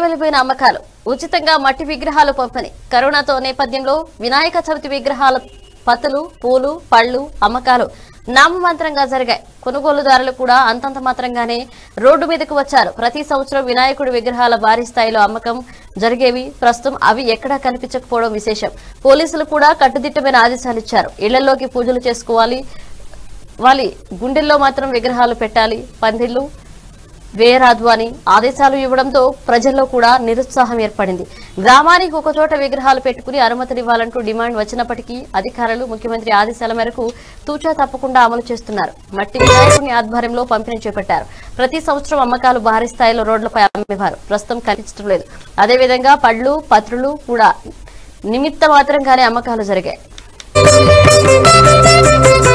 విర్రవెల్లిపోయిన అమ్మకాలు, ఉచితంగా మట్టి విగ్రహాలు పంపిణీ. కరోనాతో నేపథ్యంలో వినాయక చవితి విగ్రహాల పత్తులు, పూలు, పళ్లు అమ్మకాలు నామమాత్రంగా జరిగాయి. కొనుగోలుదారులు కూడా అంతంత మాత్రంగానే రోడ్డు మీదకు వచ్చారు. ప్రతి సంవత్సరం వినాయకుడి విగ్రహాల భారీ స్థాయిలో అమ్మకం జరిగేవి. ప్రస్తుతం అవి ఎక్కడా కనిపించకపోవడం విశేషం. పోలీసులు కూడా కట్టుదిట్టమైన ఆదేశాలు ఇచ్చారు. ఇళ్లలోకి పూజలు చేసుకోవాలి, వాళ్ళ గుండెల్లో మాత్రం విగ్రహాలు పెట్టాలి, పందిళ్లు వేయరాదు అని ఆదేశాలు ఇవ్వడంతో ప్రజల్లో కూడా నిరుత్సాహం ఏర్పడింది. గ్రామానికి ఒక చోట విగ్రహాలు పెట్టుకుని అనుమతినివ్వాలంటూ డిమాండ్ వచ్చినప్పటికీ అధికారులు ముఖ్యమంత్రి ఆదేశాల మేరకు తూచా తప్పకుండా అమలు చేస్తున్నారు. మట్టి వినాయకుని ఆధ్వర్యంలో పంపిణీ చేపట్టారు. ప్రతి సంవత్సరం అమ్మకాలు భారీ స్థాయిలో రోడ్లపై అమ్మేవారు. ప్రస్తుతం కనిపించడం లేదు. అదేవిధంగా పళ్ళు, పత్రులు కూడా నిమిత్త మాత్రంగానే అమ్మకాలు జరిగాయి.